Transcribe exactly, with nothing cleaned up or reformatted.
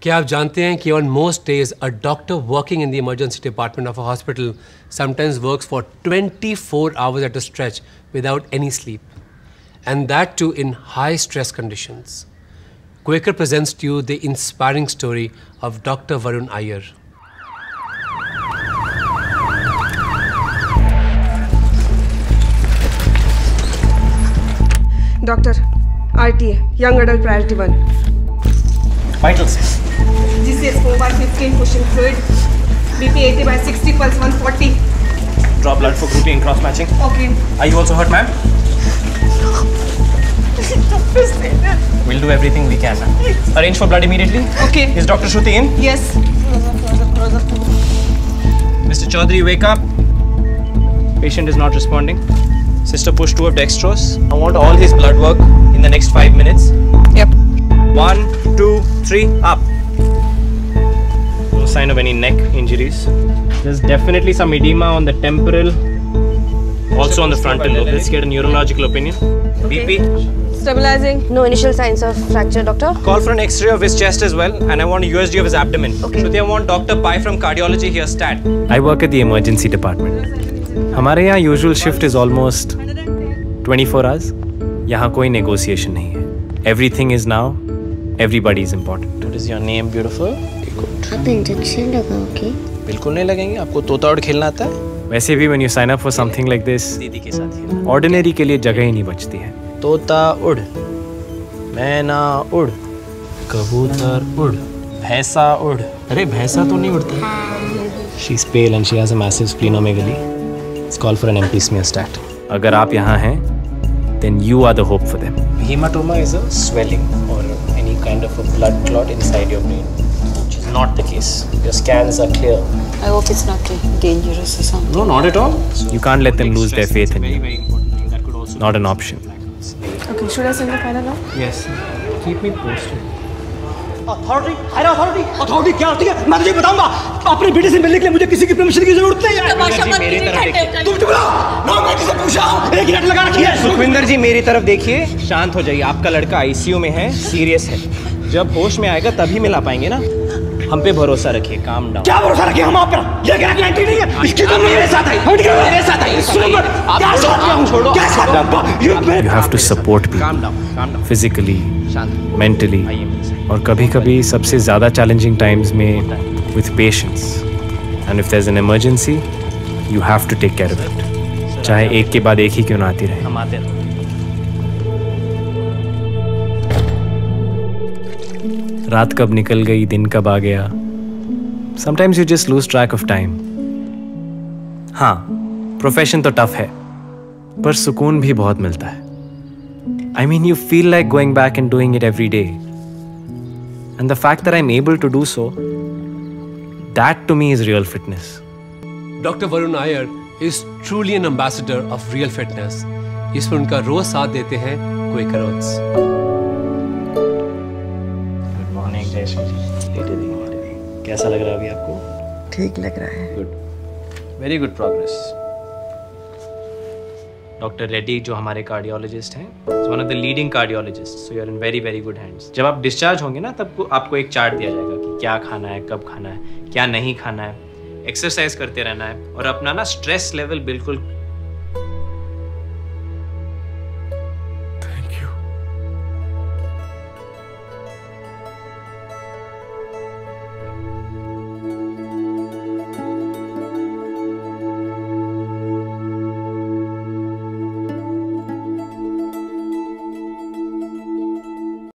क्या आप जानते हैं कि on most days a doctor working in the emergency department of a hospital sometimes works for twenty-four hours at a stretch without any sleep, and that too in high stress conditions. Quaker presents to you the inspiring story of Doctor Varun Iyer. Doctor, R T A, Young Adult Priority one. Vitals. G C S four by fifteen, pushing fluid. B P eighty by sixty, pulse one forty. Draw blood for grouping and cross matching. Okay. Are you also hurt, ma'am? We'll do everything we can, ma'am. Arrange for blood immediately. Okay. Is Doctor Shruti in? Yes. Mister Chaudhary, wake up. Patient is not responding. Sister, push two of dextrose. I want all his blood work in the next five minutes. Yep. One, two, three, up. No sign of any neck injuries. There's definitely some edema on the temporal, also on the frontal lobe. Let's get a neurological opinion. Okay. B P. Stabilizing. No initial signs of fracture, doctor. Call for an X-ray of his chest as well, and I want a U S G of his abdomen. Okay. So they want Doctor Pai from cardiology here, stat. I work at the emergency department. हमारे यहाँ usual shift is almost twenty-four hours. यहाँ कोई negotiation नहीं है. Everything is now. Everybody is important. What is your name, beautiful? आप injection लगाओगे? बिल्कुल नहीं लगेंगे. आपको तोता उड़ खेलना आता है? वैसे भी when you sign up for something like this, दीदी के साथ खेलना. ordinary के लिए जगह ही नहीं बचती है. तोता उड़, मैना उड़, कबूतर उड़, भैंसा उड़. अरे भैंसा तो नहीं उड़ता. She's pale and she has a massive splenomegaly. Let's call for an M P smear stat. अगर आप यहाँ हैं, then you are the hope for them. Hematoma is a swelling or any kind of a blood clot inside your brain, which is not the case. Your scans are clear. I hope it's not dangerous or something. No, not at all. You can't let them lose their faith in very, you. very important thing that could also Not an option. Okay, should I send the final now? Yes. Keep me posted. Authority higher authority authority क्या होती है मैं तुझे बताऊंगा. अपने बेटे से मिलने के लिए मुझे किसी की परमिशन की जरूरत नहीं है. मेरी तरफ देखिए. तुम चुप रहो. नौ बेटी से पूछा हूं. एक मिनट लगा रखी है. सुखविंदर जी मेरी तरफ देखिए. शांत हो जाइए. आपका लड़का आईसीयू में है. सीरियस है. जब होश में आएगा तभी मिला पाएंगे ना. हम पे भरोसा रखिए. Calm down. क्या भरोसा रखिए हम आप पर? ये क्या एंट्री नहीं है. इसकी तो मेरे साथ आई. मेरे साथ आई. सुनो क्या साथ में हूं. छोड़ो. क्या साथ में. You have to support people. Calm down. Calm down. Physically, शांत. mentally, और कभी-कभी सबसे ज़्यादा challenging times में with patience. And if there's an emergency, you have to take care of it. चाहे एक के बाद एक ही क्यों ना आती रहे. हम आते हैं. रात कब निकल गई, दिन कब आ गया. Sometimes you just lose track of time. हाँ, प्रोफेशन तो टफ है, पर सुकून भी बहुत मिलता है. I mean, you feel like going back and doing it every day. And the fact that I'm able to do so, that to me is real fitness. Doctor Varun Iyer is truly an ambassador of real fitness. इसमें उनका रोज साथ देते हैं Quaker Oats. Good morning Jayashree ji. लेटे रहिए, लेटे रहिए. कैसा लग रहा है अभी आपको? ठीक लग रहा है. Good. Very good progress. Doctor Reddy जो हमारे कार्डियोलॉजिस्ट हैं, is one of the leading cardiologist, so you are in very very good hands. जब आप डिस्चार्ज होंगे ना तब आपको एक चार्ट दिया जाएगा कि क्या खाना है, कब खाना है, क्या नहीं खाना है, एक्सरसाइज करते रहना है और अपना ना स्ट्रेस लेवल बिल्कुल